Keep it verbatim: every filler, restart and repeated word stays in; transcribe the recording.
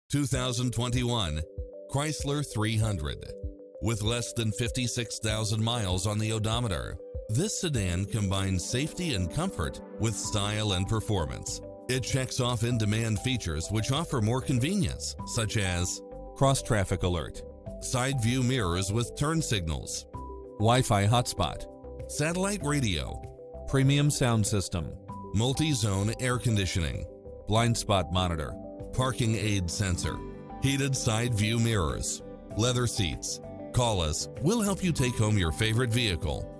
two thousand twenty-one Chrysler three hundred. With less than fifty-six thousand miles on the odometer, this sedan combines safety and comfort with style and performance. It checks off in-demand features which offer more convenience, such as cross-traffic alert, side view mirrors with turn signals, Wi-Fi hotspot, satellite radio, premium sound system, multi-zone air conditioning, blind spot monitor, parking aid sensor, heated side view mirrors, leather seats. Call us, we'll help you take home your favorite vehicle.